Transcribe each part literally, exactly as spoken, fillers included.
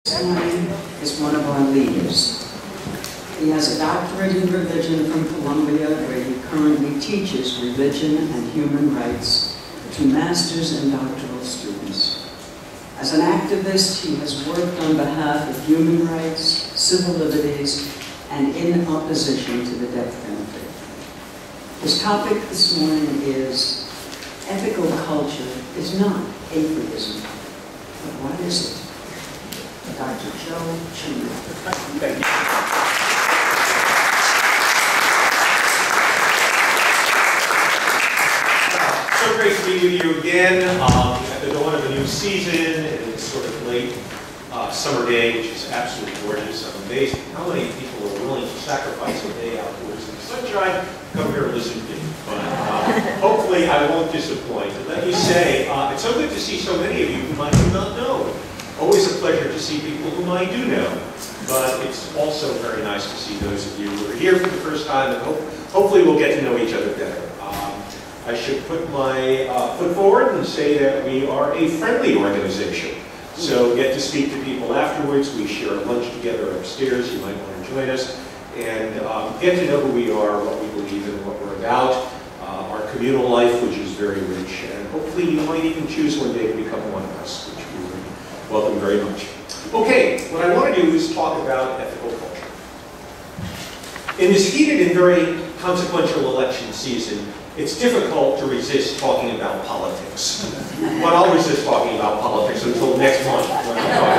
This morning is one of our leaders. He has a doctorate in religion from Columbia, where he currently teaches religion and human rights to masters and doctoral students. As an activist, he has worked on behalf of human rights, civil liberties, and in opposition to the death penalty. His topic this morning is ethical culture is not atheism, but what is it? Doctor Joseph Chuman. Thank you. So great to be with you again um, at the dawn of a new season. It's sort of late uh, summer day, which is absolutely gorgeous. I'm amazed how many people are willing to sacrifice a day outdoors in the sunshine to come here and listen to me. But uh, hopefully I won't disappoint. And let me say, uh, it's so good to see so many of you whom I do not know. Always a pleasure to see people whom I do know, but it's also very nice to see those of you who are here for the first time, and hope, hopefully we'll get to know each other better. Um, I should put my uh, foot forward and say that we are a friendly organization. So get to speak to people afterwards. We share lunch together upstairs. You might want to join us. And um, get to know who we are, what we believe in, what we're about, uh, our communal life, which is very rich. And hopefully you might even choose one day to become one of us, which we would welcome very much. Okay, what I want to do is talk about ethical culture. In this heated and very consequential election season, it's difficult to resist talking about politics. But I'll resist talking about politics until next month when I talk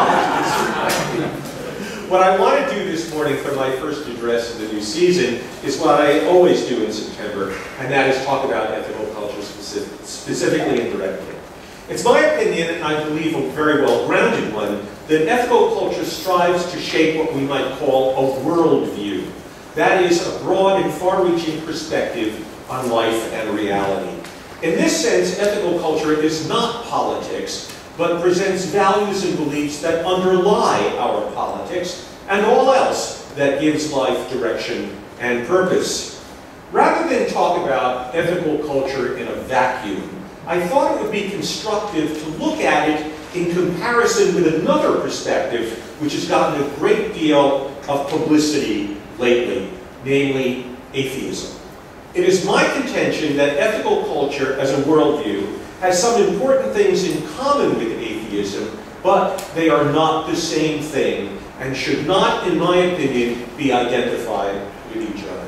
about politics. What I want to do this morning for my first address of the new season is what I always do in September, and that is talk about ethical culture specific, specifically and directly. It's my opinion, and I believe a very well-grounded one, that ethical culture strives to shape what we might call a worldview. That is, a broad and far-reaching perspective on life and reality. In this sense, ethical culture is not politics, but presents values and beliefs that underlie our politics and all else that gives life direction and purpose. Rather than talk about ethical culture in a vacuum, I thought it would be constructive to look at it in comparison with another perspective which has gotten a great deal of publicity lately, namely atheism. It is my contention that ethical culture as a worldview has some important things in common with atheism, but they are not the same thing and should not, in my opinion, be identified with each other.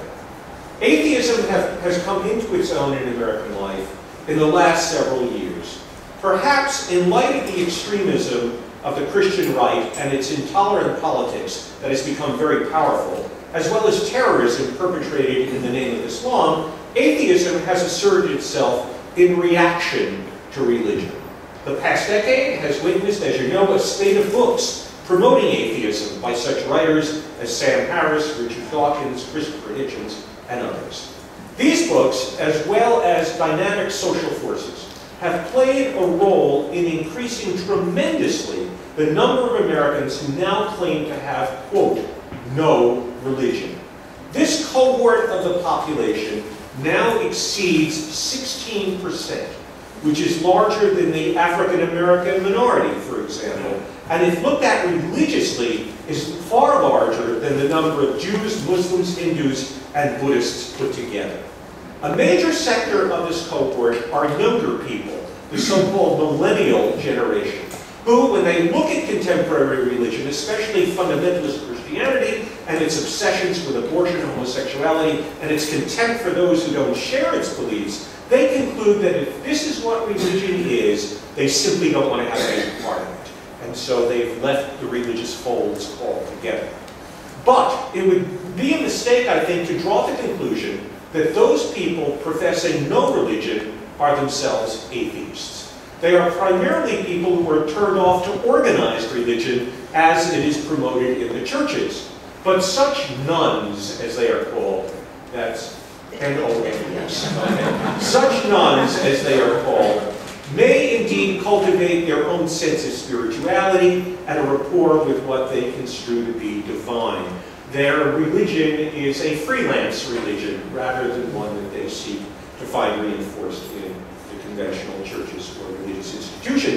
Atheism have, has come into its own in American life in the last several years. Perhaps in light of the extremism of the Christian right and its intolerant politics that has become very powerful, as well as terrorism perpetrated in the name of Islam, atheism has asserted itself in reaction to religion. The past decade has witnessed, as you know, a spate of books promoting atheism by such writers as Sam Harris, Richard Dawkins, Christopher Hitchens, and others. These books, as well as dynamic social forces, have played a role in increasing tremendously the number of Americans who now claim to have, quote, no religion. This cohort of the population now exceeds sixteen percent, which is larger than the African American minority, for example, and if looked at religiously, is far larger than the number of Jews, Muslims, Hindus, and Buddhists put together. A major sector of this cohort are younger people, the so-called millennial generation, who, when they look at contemporary religion, especially fundamentalist Christianity and its obsessions with abortion and homosexuality and its contempt for those who don't share its beliefs, they conclude that if this is what religion is, they simply don't want to have any part of it. And so they've left the religious folds altogether. But it would be a mistake, I think, to draw the conclusion that those people professing no religion are themselves atheists. They are primarily people who are turned off to organized religion as it is promoted in the churches. But such nuns, as they are called, that's N O N S, okay. Such nuns, as they are called, may indeed cultivate their own sense of spirituality and a rapport with what they construe to be divine. Their religion is a freelance religion rather than one that they seek to find reinforced in the conventional churches or religious institutions.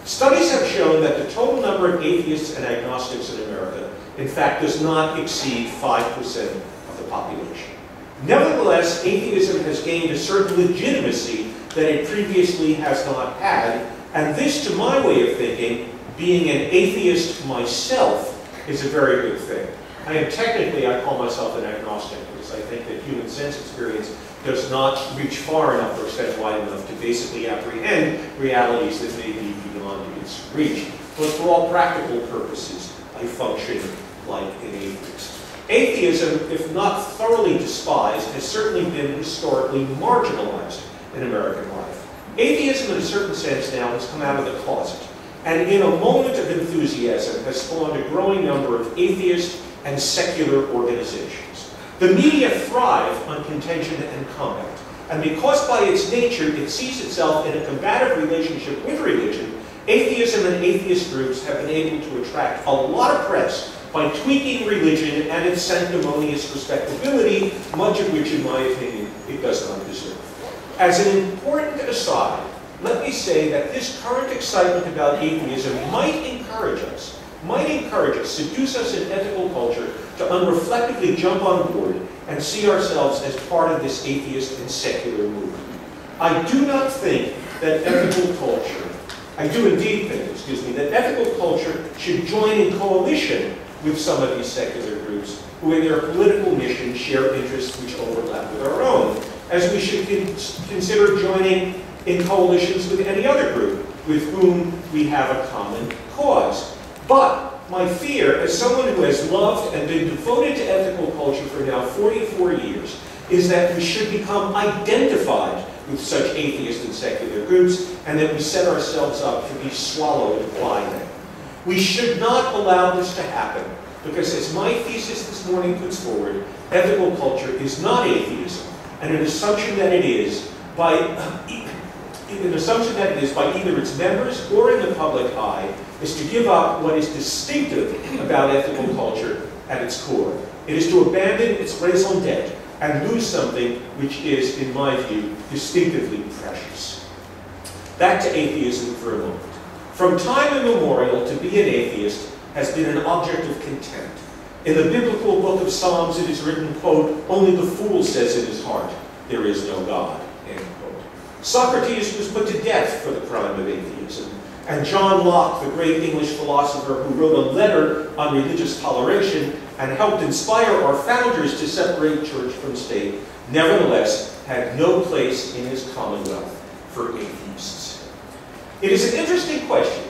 Studies have shown that the total number of atheists and agnostics in America, in fact, does not exceed five percent of the population. Nevertheless, atheism has gained a certain legitimacy that it previously has not had, and this, to my way of thinking, being an atheist myself, is a very good thing. I am technically, I call myself an agnostic, because I think that human sense experience does not reach far enough or extend wide enough to basically apprehend realities that may be beyond its reach. But for all practical purposes, I function like an atheist. Atheism, if not thoroughly despised, has certainly been historically marginalized in American life. Atheism, in a certain sense now, has come out of the closet, and in a moment of enthusiasm has spawned a growing number of atheist and secular organizations. The media thrive on contention and comment, and because by its nature it sees itself in a combative relationship with religion, atheism and atheist groups have been able to attract a lot of press by tweaking religion and its sanctimonious respectability, much of which, in my opinion, it does not deserve. As an important aside, let me say that this current excitement about atheism might encourage us, might encourage us, seduce us in ethical culture to unreflectively jump on board and see ourselves as part of this atheist and secular movement. I do not think that ethical culture, I do indeed think, excuse me, that ethical culture should join in coalition with some of these secular groups who in their political mission share interests which overlap with our own, as we should con consider joining in coalitions with any other group with whom we have a common cause. But my fear, as someone who has loved and been devoted to ethical culture for now forty-four years, is that we should become identified with such atheist and secular groups, and that we set ourselves up to be swallowed by them. We should not allow this to happen, because as my thesis this morning puts forward, ethical culture is not atheism, and an assumption that it is by an assumption that it is by either its members or in the public eye is to give up what is distinctive about ethical culture at its core. It is to abandon its raison d'etre and lose something which is, in my view, distinctively precious. Back to atheism for a moment. From time immemorial, to be an atheist has been an object of contempt. In the biblical book of Psalms, it is written, quote, "Only the fool says in his heart, there is no God," end quote. Socrates was put to death for the crime of atheism, and John Locke, the great English philosopher who wrote a letter on religious toleration and helped inspire our founders to separate church from state, nevertheless had no place in his commonwealth for atheists. It is an interesting question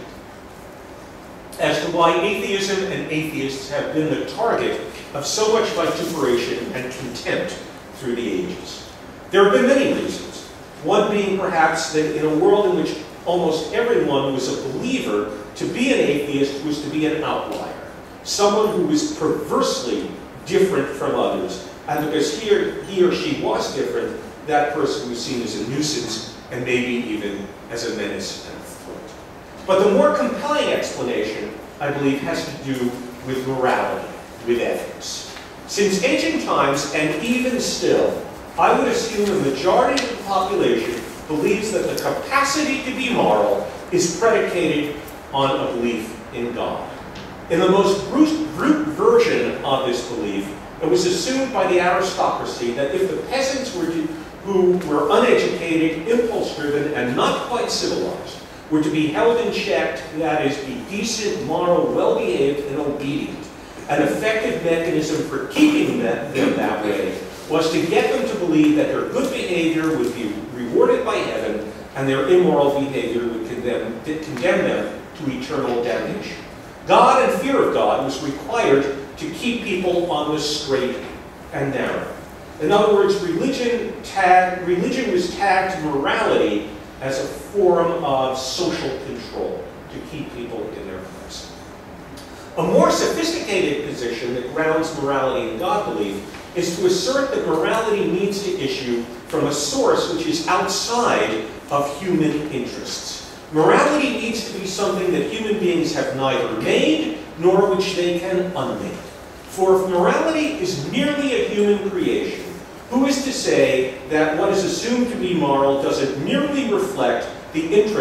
as to why atheism and atheists have been the target of so much vituperation and contempt through the ages. There have been many reasons. One being perhaps that in a world in which almost everyone was a believer, to be an atheist was to be an outlier, someone who was perversely different from others, and because he or, he or she was different, that person was seen as a nuisance and maybe even as a menace and a threat. But the more compelling explanation, I believe, has to do with morality, with ethics. Since ancient times, and even still, I would assume the majority of the population believes that the capacity to be moral is predicated on a belief in God. In the most brute, brute version of this belief, it was assumed by the aristocracy that if the peasants were to, who were uneducated, impulse-driven, and not quite civilized, were to be held in check, that is, be decent, moral, well-behaved, and obedient, an effective mechanism for keeping them, them that way was to get them to believe that their good behavior would be rewarded by heaven and their immoral behavior would condemn, condemn them to eternal damnation. God and fear of God was required to keep people on the straight and narrow. In other words, religion, tag, religion was tagged to morality as a form of social control to keep people in their place. A more sophisticated position that grounds morality in God belief is to assert that morality needs to issue from a source which is outside of human interests. Morality needs to be something that human beings have neither made nor which they can unmake. For if morality is merely a human creation, who is to say that what is assumed to be moral doesn't merely reflect the interests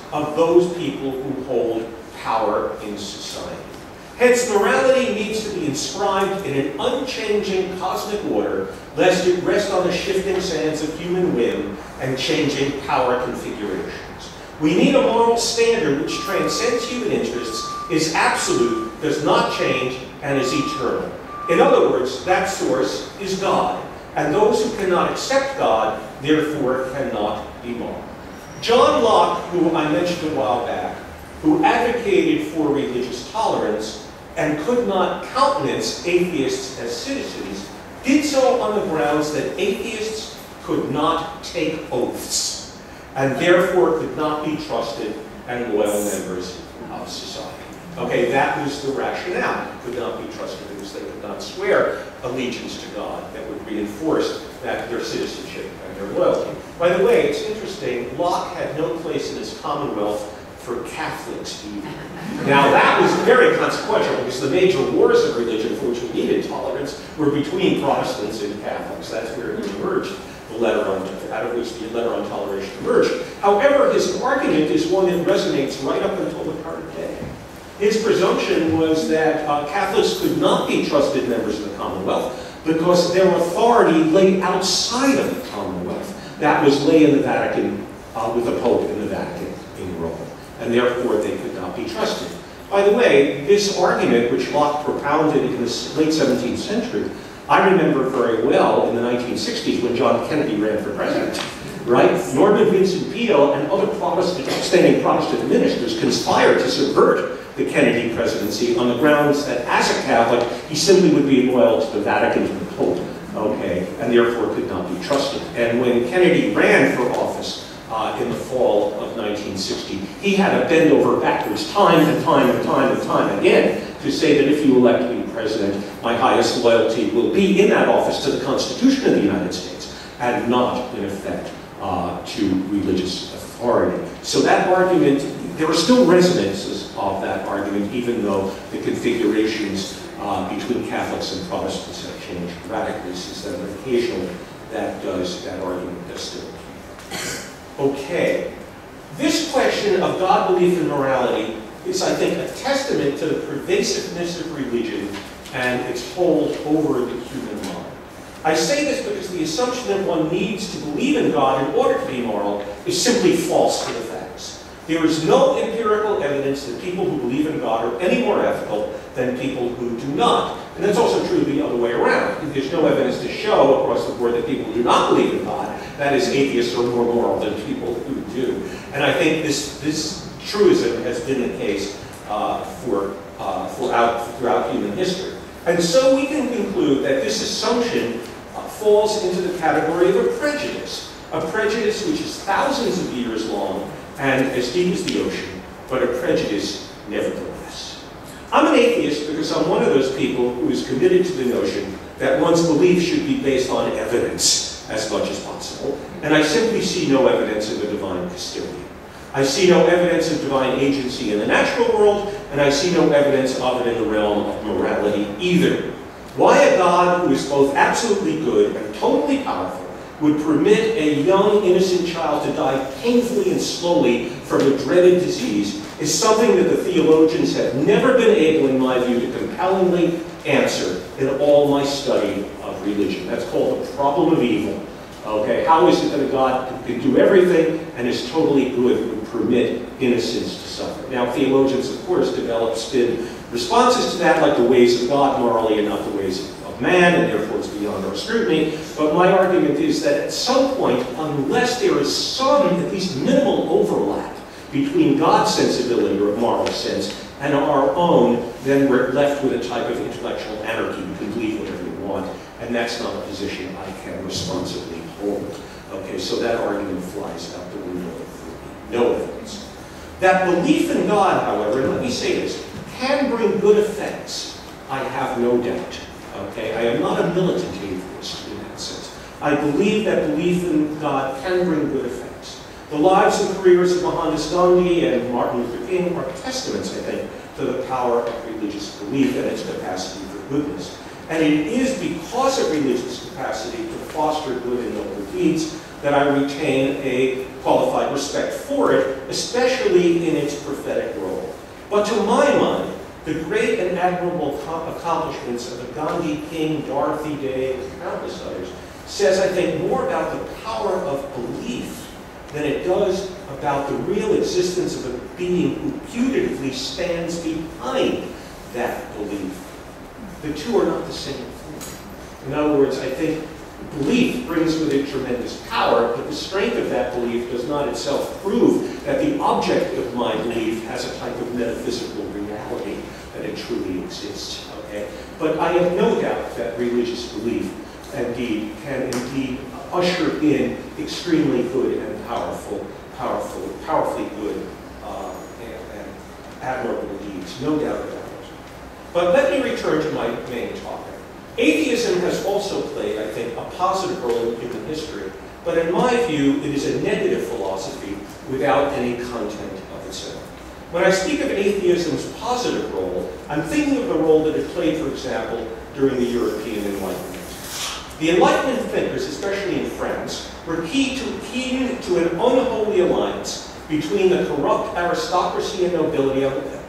of those people who hold power in society. Hence, morality needs to be inscribed in an unchanging cosmic order, lest it rest on the shifting sands of human whim and changing power configurations. We need a moral standard which transcends human interests, is absolute, does not change, and is eternal. In other words, that source is God, and those who cannot accept God, therefore, cannot be moral. John Locke, who I mentioned a while back, who advocated for religious tolerance and could not countenance atheists as citizens, did so on the grounds that atheists could not take oaths and therefore could not be trusted and loyal members of society. Okay, that was the rationale. Could not be trusted because they could not swear allegiance to God that would reinforce that their citizenship and their loyalty. By the way, it's interesting, Locke had no place in his Commonwealth for Catholics either. Now that was very consequential because the major wars of religion for which we needed tolerance were between Protestants and Catholics. That's where it emerged, the letter on, out of which the letter on toleration emerged. However, his argument is one that resonates right up until the current day. His presumption was that uh, Catholics could not be trusted members of the Commonwealth because their authority lay outside of the Commonwealth. That was lay in the Vatican, uh, with the Pope in the Vatican in Rome, and therefore they could not be trusted. By the way, this argument, which Locke propounded in the late seventeenth century, I remember very well in the nineteen sixties when John Kennedy ran for president. Right? Norman Vincent Peale and other Protestant, outstanding Protestant ministers conspired to subvert the Kennedy presidency on the grounds that as a Catholic, he simply would be loyal to the Vatican, to the Pope, okay, and therefore could not be trusted. And when Kennedy ran for office uh, in the fall of nineteen sixty, he had to bend over backwards time and time and time and time again to say that if you elect me president, my highest loyalty will be in that office to the Constitution of the United States and not, in effect, uh, to religious authority. So that argument, there are still resonances of that argument, even though the configurations uh, between Catholics and Protestants have changed radically since then, but occasionally that does, that argument does still appear. Okay. This question of God, belief, and morality is, I think, a testament to the pervasiveness of religion and its hold over the human mind. I say this because the assumption that one needs to believe in God in order to be moral is simply false to the facts. There is no empirical evidence that people who believe in God are any more ethical than people who do not. And that's also true the other way around. There's no evidence to show across the board that people who do not believe in God, that is, atheists, are more moral than people who do. And I think this, this truism has been the case uh, for, uh, throughout, throughout human history. And so we can conclude that this assumption uh, falls into the category of a prejudice, a prejudice which is thousands of years long and as deep as the ocean, but a prejudice nevertheless. I'm an atheist because I'm one of those people who is committed to the notion that one's belief should be based on evidence as much as possible, and I simply see no evidence of a divine custodian. I see no evidence of divine agency in the natural world, and I see no evidence of it in the realm of morality either. Why a God who is both absolutely good and totally powerful would permit a young, innocent child to die painfully and slowly from a dreaded disease is something that the theologians have never been able, in my view, to compellingly answer in all my study of religion. That's called the problem of evil. Okay, how is it that a God who can do everything and is totally good would permit innocence to suffer? Now, theologians, of course, develop spin responses to that, like the ways of God morally and not the ways of man, and therefore it's beyond our scrutiny. But my argument is that at some point, unless there is some, at least minimal overlap between God's sensibility or moral sense and our own, then we're left with a type of intellectual anarchy. You can believe whatever you want, and that's not a position I can responsibly hold. Okay, so that argument flies out the window for no evidence. That belief in God, however, and let me say this, can bring good effects, I have no doubt. Okay, I am not a militant atheist in that sense. I believe that belief in God can bring good effects. The lives and careers of Mohandas Gandhi and Martin Luther King are testaments, I think, to the power of religious belief and its capacity for goodness. And it is because of religious capacity to foster good and noble deeds that I retain a qualified respect for it, especially in its prophetic role. But to my mind, the great and admirable accomplishments of the Gandhi King, Dorothy Day, and countless others says, I think, more about the power of belief than it does about the real existence of a being who putatively stands behind that belief. The two are not the same thing. In other words, I think belief brings with it tremendous power, but the strength of that belief does not itself prove that the object of my belief has a type of metaphysical reality, that it truly exists. Okay? But I have no doubt that religious belief indeed can indeed usher in extremely good and powerful, powerful, powerfully good uh, and, and admirable deeds. No doubt about it. But let me return to my main topic. Atheism has also played, I think, a positive role in human history, but in my view, it is a negative philosophy without any content of its own. When I speak of atheism's positive role, I'm thinking of the role that it played, for example, during the European Enlightenment. The Enlightenment thinkers, especially in France, were key to, key to an unholy alliance between the corrupt aristocracy and nobility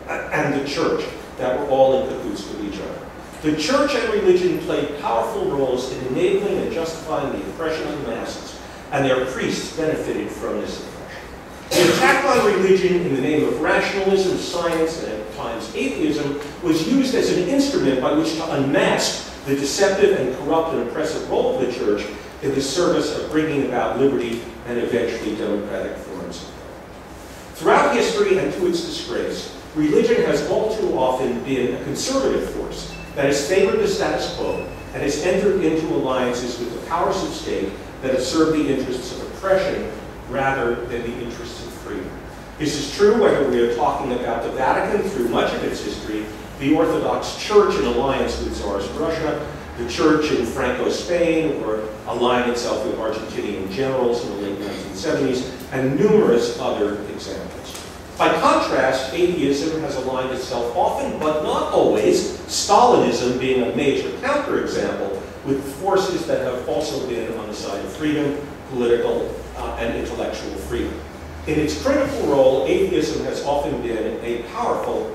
and the church that were all in cahoots with each other. The church and religion played powerful roles in enabling and justifying the oppression of the masses, and their priests benefited from this oppression. The attack on religion in the name of rationalism, science, and at times atheism was used as an instrument by which to unmask the deceptive and corrupt and oppressive role of the church in the service of bringing about liberty and eventually democratic forms of government. Throughout history and to its disgrace, religion has all too often been a conservative force that has favored the status quo and has entered into alliances with the powers of state that have served the interests of oppression rather than the interests of freedom. This is true whether we are talking about the Vatican through much of its history, the Orthodox Church in alliance with Tsarist Russia, the Church in Franco Spain, or aligning itself with Argentinian generals in the late nineteen seventies, and numerous other examples. By contrast, atheism has aligned itself often, but not always, Stalinism being a major counterexample, with forces that have also been on the side of freedom, political uh, and intellectual freedom. In its critical role, atheism has often been a powerful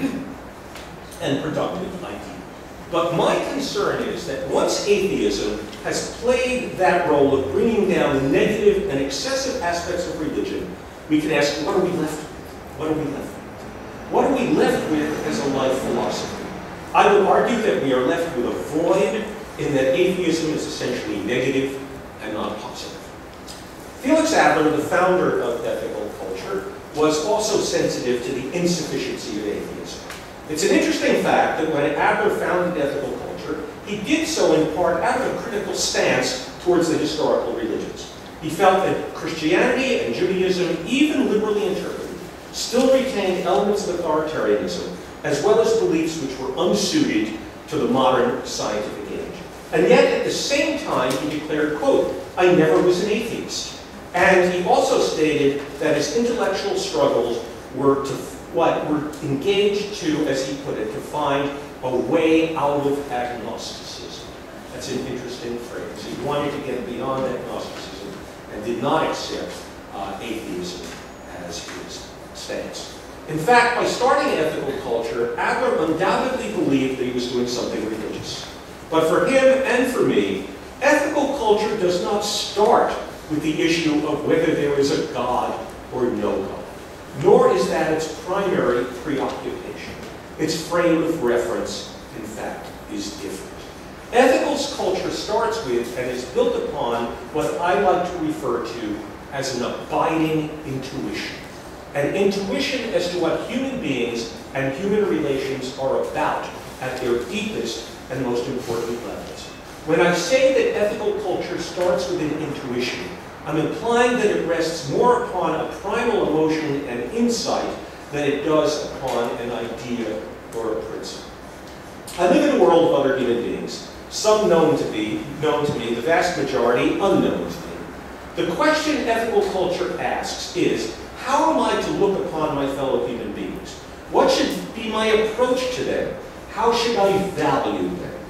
and productive idea. But my concern is that once atheism has played that role of bringing down the negative and excessive aspects of religion, we can ask, what are we left with? What are we left with? What are we left with as a life philosophy? I would argue that we are left with a void in that atheism is essentially negative and not positive. Felix Adler, the founder of ethical culture, was also sensitive to the insufficiency of atheism. It's an interesting fact that when Adler founded ethical culture, he did so in part out of a critical stance towards the historical religions. He felt that Christianity and Judaism, even liberally interpreted, still retained elements of authoritarianism, as well as beliefs which were unsuited to the modern scientific age. And yet, at the same time, he declared, quote, I never was an atheist. And he also stated that his intellectual struggles were to what were engaged to, as he put it, to find a way out of agnosticism. That's an interesting phrase. He wanted to get beyond agnosticism and did not accept uh, atheism as his stance. In fact, by starting ethical culture, Adler undoubtedly believed that he was doing something religious. But for him and for me, ethical culture does not start with the issue of whether there is a God or no God, nor is that its primary preoccupation. Its frame of reference, in fact, is different. Ethical culture starts with and is built upon what I like to refer to as an abiding intuition. An intuition as to what human beings and human relations are about at their deepest and most important levels. When I say that ethical culture starts with an intuition, I'm implying that it rests more upon a primal emotion and insight than it does upon an idea or a principle. I live in a world of other human beings, some known to be known to me, the vast majority unknown to me. The question ethical culture asks is, how am I to look upon my fellow human beings? What should be my approach to them? How should I value them?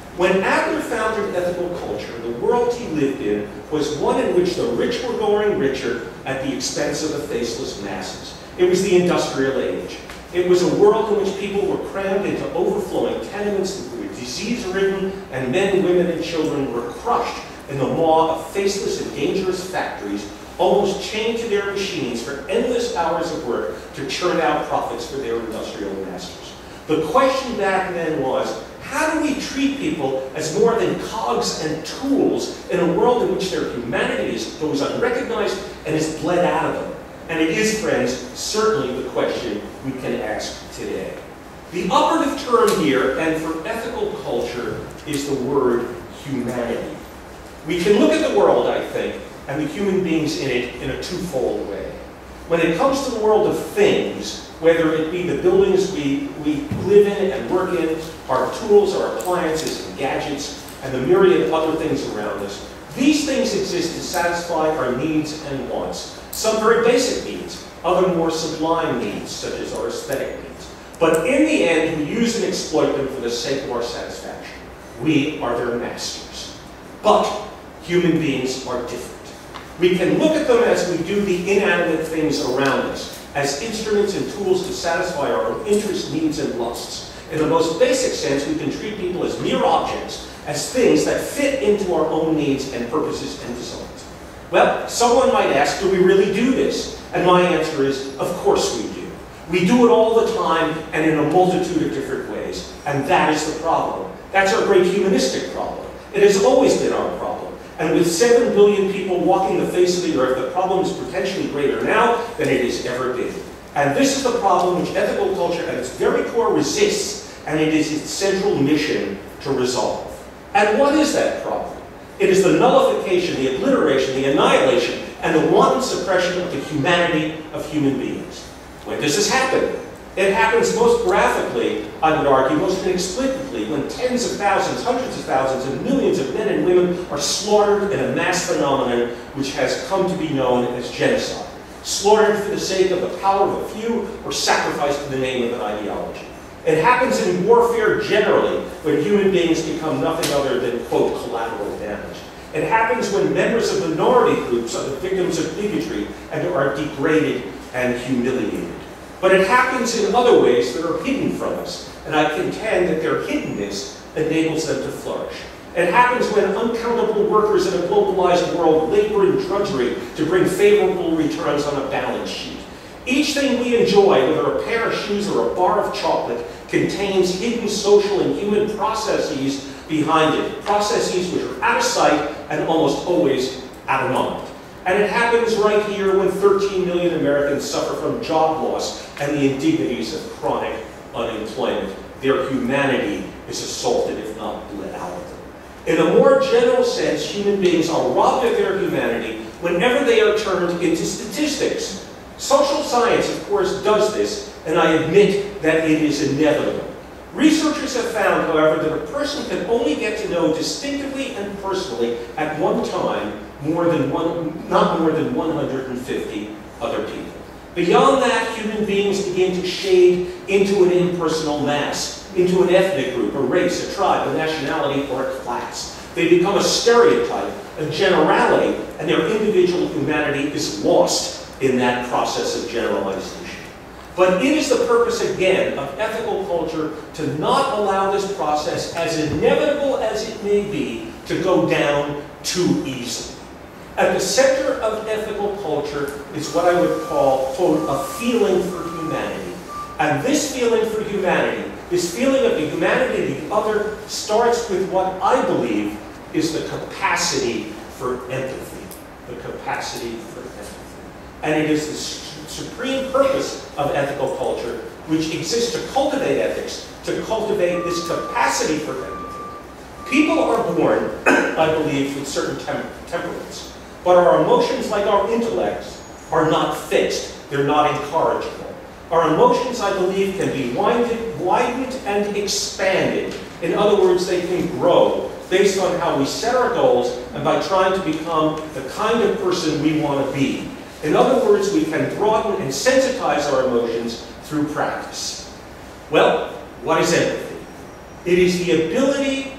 When Adler founded ethical culture, the world he lived in was one in which the rich were growing richer at the expense of the faceless masses. It was the industrial age. It was a world in which people were crammed into overflowing tenements that were disease-ridden, and men, women, and children were crushed in the maw of faceless and dangerous factories, almost chained to their machines for endless hours of work to churn out profits for their industrial masters. The question back then was, how do we treat people as more than cogs and tools in a world in which their humanity is, goes unrecognized and is bled out of them? And it is, friends, certainly the question we can ask today. The operative term here, and for ethical culture, is the word humanity. We can look at the world, I think, and the human beings in it in a twofold way. When it comes to the world of things, whether it be the buildings we, we live in and work in, our tools, our appliances and gadgets, and the myriad other things around us, these things exist to satisfy our needs and wants. Some very basic needs, other more sublime needs, such as our aesthetic needs. But in the end, we use and exploit them for the sake of our satisfaction. We are their masters. But human beings are different. We can look at them as we do the inanimate things around us, as instruments and tools to satisfy our own interests, needs, and lusts. In the most basic sense, we can treat people as mere objects, as things that fit into our own needs and purposes and designs. Well, someone might ask, do we really do this? And my answer is, of course we do. We do it all the time and in a multitude of different ways. And that is the problem. That's our great humanistic problem. It has always been our problem. And with seven billion people walking the face of the earth, the problem is potentially greater now than it has ever been. And this is the problem which ethical culture at its very core resists, and it is its central mission to resolve. And what is that problem? It is the nullification, the obliteration, the annihilation, and the wanton suppression of the humanity of human beings. When does this happen? It happens most graphically, I would argue, most inexplicably, when tens of thousands, hundreds of thousands, and millions of men and women are slaughtered in a mass phenomenon which has come to be known as genocide. Slaughtered for the sake of the power of a few, or sacrificed in the name of an ideology. It happens in warfare generally, when human beings become nothing other than, quote, collateral damage. It happens when members of minority groups are the victims of bigotry and are degraded and humiliated. But it happens in other ways that are hidden from us, and I contend that their hiddenness enables them to flourish. It happens when uncountable workers in a globalized world labor in drudgery to bring favorable returns on a balance sheet. Each thing we enjoy, whether a pair of shoes or a bar of chocolate, contains hidden social and human processes behind it, processes which are out of sight and almost always out of mind. And it happens right here when thirteen million Americans suffer from job loss and the indignities of chronic unemployment. Their humanity is assaulted, if not bled out of them. In a more general sense, human beings are robbed of their humanity whenever they are turned into statistics. Social science, of course, does this, and I admit that it is inevitable. Researchers have found, however, that a person can only get to know distinctively and personally at one time more than one, not more than one hundred fifty other people. Beyond that, human beings begin to shade into an impersonal mass, into an ethnic group, a race, a tribe, a nationality, or a class. They become a stereotype, a generality, and their individual humanity is lost in that process of generalization. But it is the purpose, again, of ethical culture to not allow this process, as inevitable as it may be, to go down too easily. At the center of ethical culture is what I would call, quote, a feeling for humanity. And this feeling for humanity, this feeling of the humanity of the other, starts with what I believe is the capacity for empathy. The capacity for empathy. And it is the supreme purpose of ethical culture, which exists to cultivate ethics, to cultivate this capacity for empathy. People are born, I believe, with certain tem temperaments. But our emotions, like our intellects, are not fixed. They're not incorrigible. Our emotions, I believe, can be widened, widened and expanded. In other words, they can grow based on how we set our goals and by trying to become the kind of person we want to be. In other words, we can broaden and sensitize our emotions through practice. Well, what is empathy? It is the ability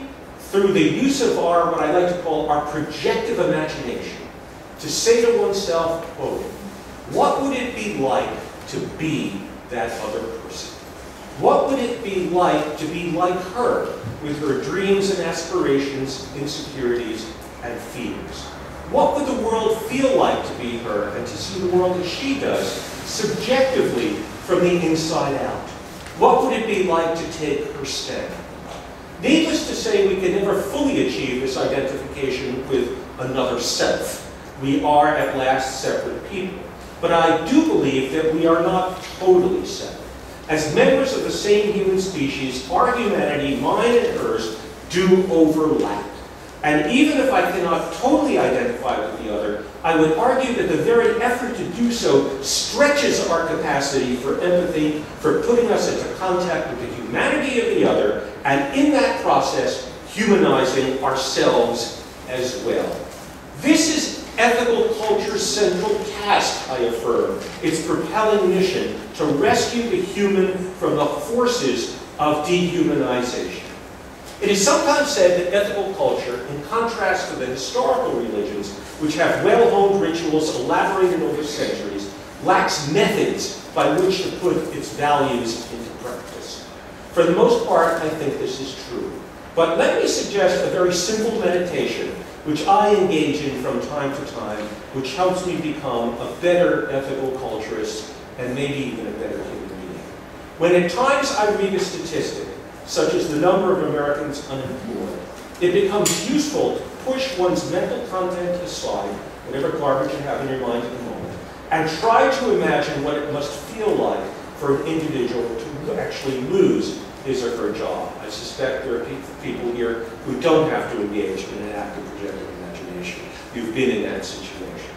through the use of our, what I like to call our projective imagination, to say to oneself, quote, what would it be like to be that other person? What would it be like to be like her, with her dreams and aspirations, insecurities, and fears? What would the world feel like to be her and to see the world as she does, subjectively, from the inside out? What would it be like to take her stand? Needless to say, we can never fully achieve this identification with another self. We are, at last, separate people. But I do believe that we are not totally separate. As members of the same human species, our humanity, mine and hers, do overlap. And even if I cannot totally identify with the other, I would argue that the very effort to do so stretches our capacity for empathy, for putting us into contact with the humanity of the other, and in that process, humanizing ourselves as well. This is ethical culture's central task, I affirm, its propelling mission to rescue the human from the forces of dehumanization. It is sometimes said that ethical culture, in contrast to the historical religions, which have well-honed rituals elaborated over centuries, lacks methods by which to put its values into practice. For the most part, I think this is true. But let me suggest a very simple meditation which I engage in from time to time, which helps me become a better ethical culturist and maybe even a better human being. When at times I read a statistic, such as the number of Americans unemployed, it becomes useful to push one's mental content aside, whatever garbage you have in your mind at the moment, and try to imagine what it must feel like for an individual to actually lose his or her job. I suspect there are people here who don't have to engage in an active projective imagination. You've been in that situation.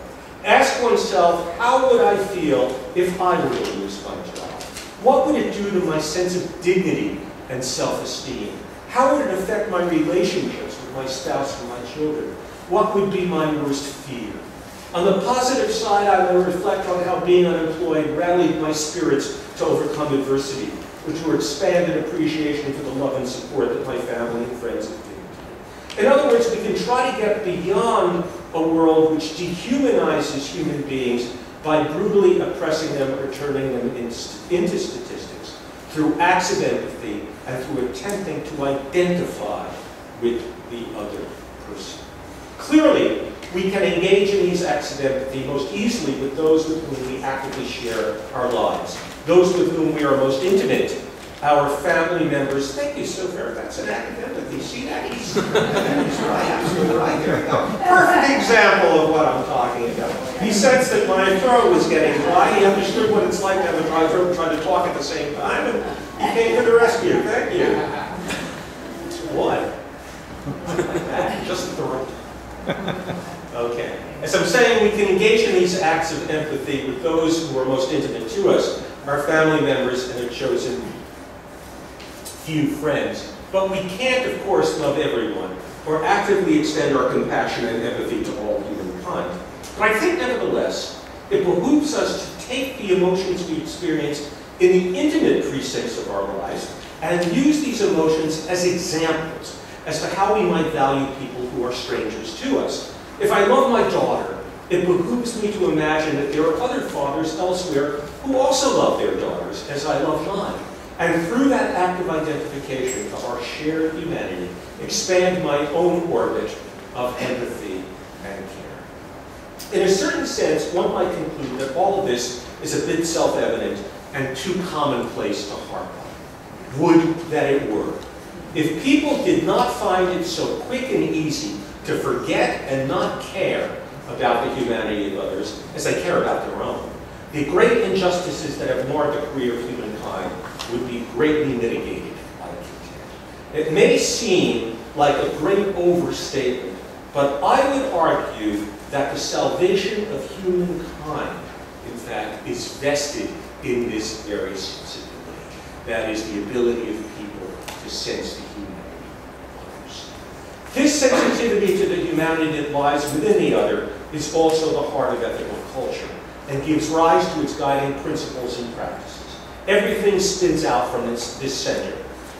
Ask oneself, how would I feel if I were to lose my job? What would it do to my sense of dignity and self-esteem? How would it affect my relationships with my spouse and my children? What would be my worst fear? On the positive side, I will reflect on how being unemployed rallied my spirits to overcome adversity, which were expanded appreciation for the love and support that my family and friends have given to me. In other words, we can try to get beyond a world which dehumanizes human beings by brutally oppressing them or turning them into statistics, through acts of empathy and through attempting to identify with the other person. Clearly, we can engage in these acts of empathy most easily with those with whom we actively share our lives, those with whom we are most intimate, our family members. Thank you so very much. That's an act of empathy. See that? He's, he's right, absolutely right. There we go. Perfect example of what I'm talking about. He sensed that my throat was getting dry. He understood what it's like to have a dry throat and try to talk at the same time, and he came to the rescue. Thank you. What? Like that. Just the throat. Okay. As I'm saying, we can engage in these acts of empathy with those who are most intimate to us, our family members and their chosen few friends. But we can't, of course, love everyone or actively extend our compassion and empathy to all humankind. But I think, nevertheless, it behooves us to take the emotions we experience in the intimate precincts of our lives and use these emotions as examples as to how we might value people who are strangers to us. If I love my daughter, it behooves me to imagine that there are other fathers elsewhere who also love their daughters as I love mine. And through that act of identification of our shared humanity, expand my own orbit of empathy and care. In a certain sense, one might conclude that all of this is a bit self-evident and too commonplace to harp on. Would that it were. If people did not find it so quick and easy to forget and not care about the humanity of others as they care about their own, the great injustices that have marred the career of humankind would be greatly mitigated by content. It may seem like a great overstatement, but I would argue that the salvation of humankind, in fact, is vested in this very sensibility. That is, the ability of people to sense the humanity of others. This sensitivity to the humanity that lies within the other is also the heart of ethical culture and gives rise to its guiding principles and practices. Everything spins out from this, this center.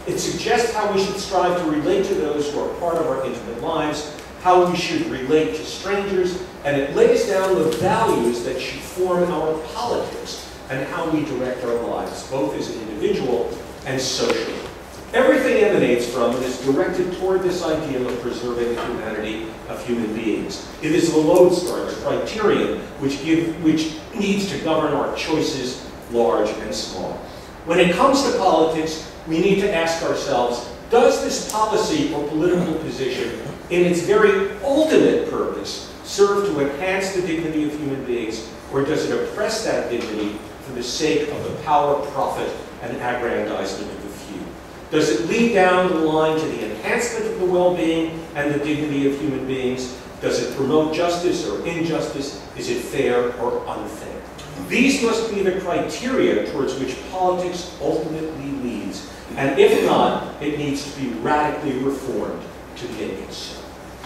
It suggests how we should strive to relate to those who are part of our intimate lives, how we should relate to strangers, and it lays down the values that should form our politics and how we direct our lives, both as an individual and socially. Everything emanates from and is directed toward this ideal of preserving the humanity of human beings. It is the lodestar, the criterion which, give, which needs to govern our choices, large and small. When it comes to politics, we need to ask ourselves, does this policy or political position, in its very ultimate purpose, serve to enhance the dignity of human beings, or does it oppress that dignity for the sake of the power, profit, and aggrandizement of the few? Does it lead down the line to the enhancement of the well-being and the dignity of human beings? Does it promote justice or injustice? Is it fair or unfair? These must be the criteria towards which politics ultimately leads, and if not, it needs to be radically reformed to make it so.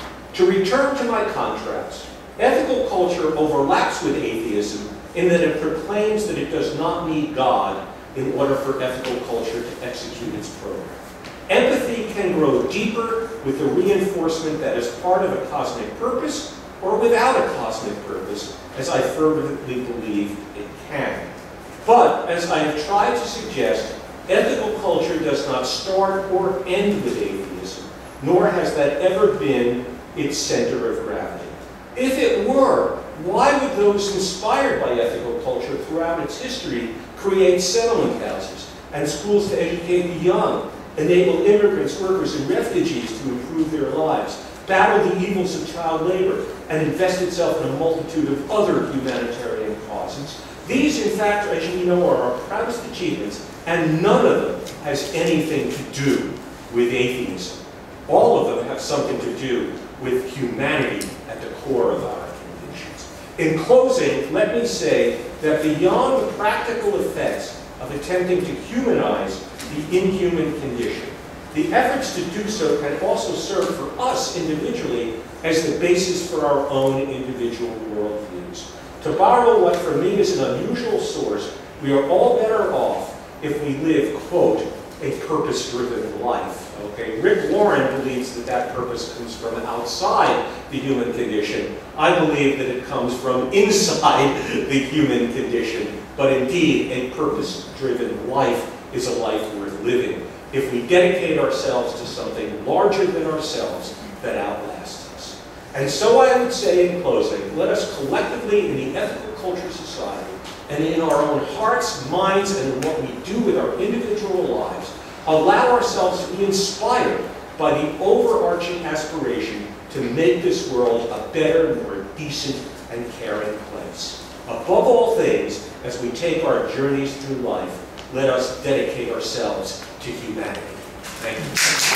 To return to my contrast, ethical culture overlaps with atheism in that it proclaims that it does not need God in order for ethical culture to execute its program. Empathy can grow deeper with the reinforcement that as part of a cosmic purpose or without a cosmic purpose, as I fervently believe it can. But, as I have tried to suggest, ethical culture does not start or end with atheism, nor has that ever been its center of gravity. If it were, why would those inspired by ethical culture throughout its history create settlement houses and schools to educate the young, enable immigrants, workers, and refugees to improve their lives, battle the evils of child labor, and invest itself in a multitude of other humanitarian causes? These, in fact, as you know, are our proudest achievements, and none of them has anything to do with atheism. All of them have something to do with humanity at the core of our convictions. In closing, let me say that beyond the practical effects of attempting to humanize the inhuman condition, the efforts to do so can also serve for us individually as the basis for our own individual worldviews. To borrow what for me is an unusual source, we are all better off if we live, quote, a purpose-driven life. Okay, Rick Warren believes that that purpose comes from outside the human condition. I believe that it comes from inside the human condition. But indeed, a purpose-driven life is a life worth living if we dedicate ourselves to something larger than ourselves that outlasts us. And so I would say in closing, let us collectively in the ethical culture society and in our own hearts, minds, and in what we do with our individual lives, allow ourselves to be inspired by the overarching aspiration to make this world a better, more decent, and caring place. Above all things, as we take our journeys through life, let us dedicate ourselves to humanity. Thank you.